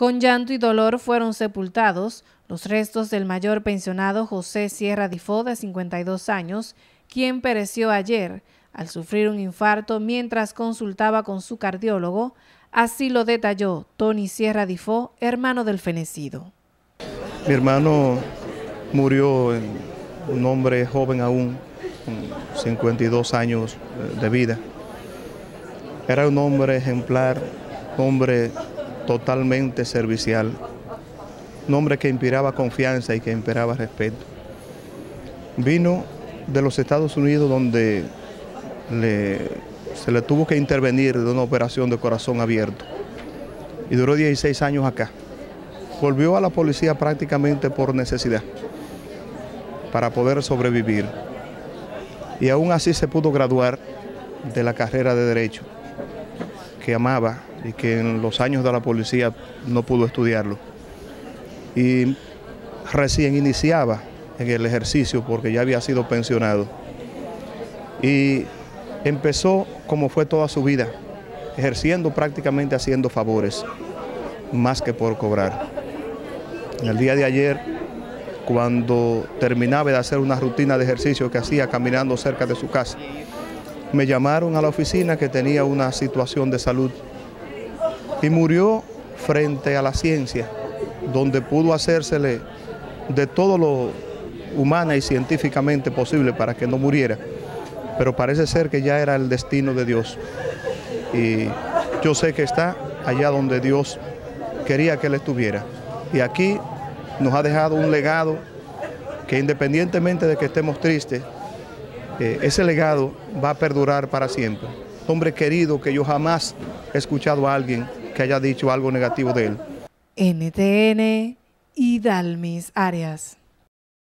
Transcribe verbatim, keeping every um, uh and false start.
Con llanto y dolor fueron sepultados los restos del mayor pensionado José Sierra Difó, de cincuenta y dos años, quien pereció ayer al sufrir un infarto mientras consultaba con su cardiólogo. Así lo detalló Tony Sierra Difó, hermano del fenecido. Mi hermano murió, un hombre joven aún, con cincuenta y dos años de vida. Era un hombre ejemplar, hombre totalmente servicial, un hombre que inspiraba confianza y que inspiraba respeto. Vino de los Estados Unidos, donde le, se le tuvo que intervenir de una operación de corazón abierto y duró dieciséis años acá. Volvió a la policía prácticamente por necesidad, para poder sobrevivir, y aún así se pudo graduar de la carrera de Derecho, que amaba y que en los años de la policía no pudo estudiarlo. Y recién iniciaba en el ejercicio porque ya había sido pensionado. Y empezó como fue toda su vida, ejerciendo, prácticamente haciendo favores, más que por cobrar. En el día de ayer, cuando terminaba de hacer una rutina de ejercicio que hacía caminando cerca de su casa, me llamaron a la oficina que tenía una situación de salud y murió frente a la ciencia, donde pudo hacérsele de todo lo humana y científicamente posible para que no muriera, pero parece ser que ya era el destino de Dios, y yo sé que está allá donde Dios quería que él estuviera, y aquí nos ha dejado un legado que, independientemente de que estemos tristes, Eh, ese legado va a perdurar para siempre. Hombre querido, que yo jamás he escuchado a alguien que haya dicho algo negativo de él. N T N, Idalmis Arias.